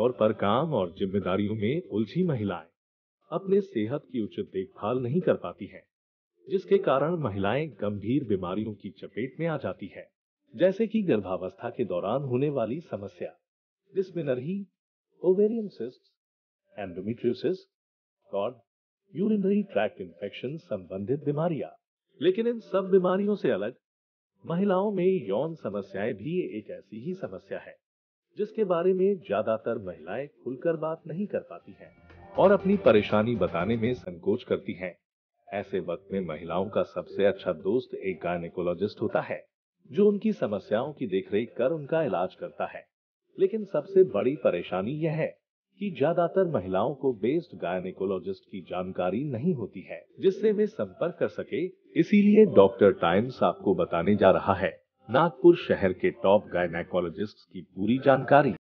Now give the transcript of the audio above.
तौर पर काम और जिम्मेदारियों में उलझी महिलाएं अपने सेहत की उचित देखभाल नहीं कर पाती हैं, जिसके कारण महिलाएं गंभीर बीमारियों की चपेट में आ जाती है, जैसे कि गर्भावस्था के दौरान होने वाली समस्या, डिस्मेनर्ही, ओवेरियन सिस्ट, एंडोमेट्रियोसिस और यूरिनरी ट्रैक्ट इन्फेक्शन संबंधित बीमारियां। लेकिन इन सब बीमारियों से अलग महिलाओं में यौन समस्याएं भी एक ऐसी ही समस्या है, जिसके बारे में ज्यादातर महिलाएं खुलकर बात नहीं कर पाती हैं और अपनी परेशानी बताने में संकोच करती हैं। ऐसे वक्त में महिलाओं का सबसे अच्छा दोस्त एक गायनेकोलॉजिस्ट होता है, जो उनकी समस्याओं की देखरेख कर उनका इलाज करता है। लेकिन सबसे बड़ी परेशानी यह है कि ज्यादातर महिलाओं को बेस्ड गायनेकोलॉजिस्ट की जानकारी नहीं होती है, जिससे वे संपर्क कर सके। इसीलिए डॉक्टर टाइम्स आपको बताने जा रहा है नागपुर शहर के टॉप गायनेकोलॉजिस्ट की पूरी जानकारी।